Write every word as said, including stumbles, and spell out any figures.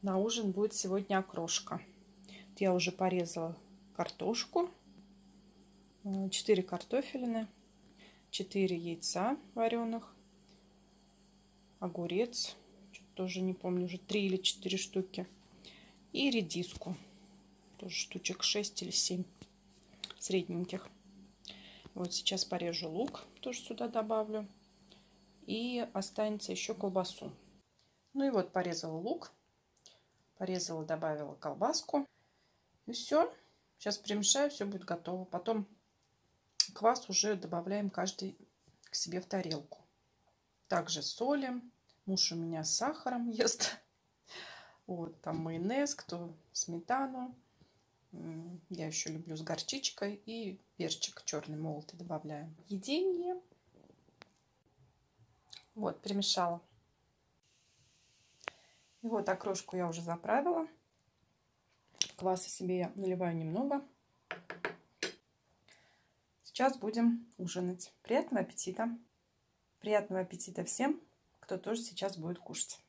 На ужин будет сегодня окрошка. Я уже порезала картошку, четыре картофелины, четыре яйца вареных, огурец, тоже не помню, уже три или четыре штуки, и редиску, тоже штучек шесть или семь средненьких. Вот сейчас порежу лук, тоже сюда добавлю, и останется еще колбасу. Ну и вот порезала лук, порезала, добавила колбаску, и все. Сейчас перемешаю, все будет готово. Потом квас уже добавляем каждый к себе в тарелку. Также солим. Муж у меня с сахаром ест. Вот, там майонез, кто сметану. Я еще люблю с горчичкой. И перчик черный молотый добавляем. Едение. Вот, перемешала. И вот окрошку я уже заправила. Кваса себе я наливаю немного. Сейчас будем ужинать. Приятного аппетита! Приятного аппетита всем, кто тоже сейчас будет кушать.